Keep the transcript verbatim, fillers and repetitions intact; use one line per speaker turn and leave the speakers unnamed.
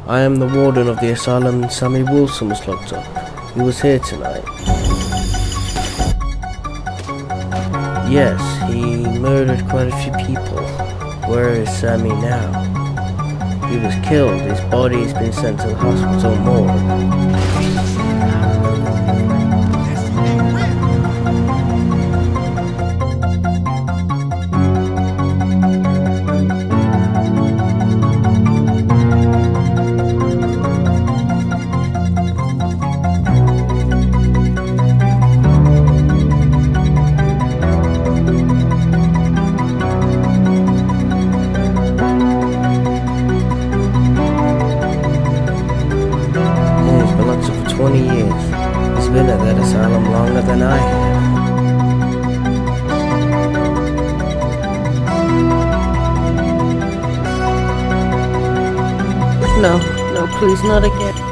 I am the warden of the asylum Sammy Wilson was locked up. He was here tonight. Yes, he murdered quite a few people. Where is Sammy now? He was killed. His body has been sent to the hospital morgue. twenty years. He's been at that asylum longer than I have. No, no, please, not again.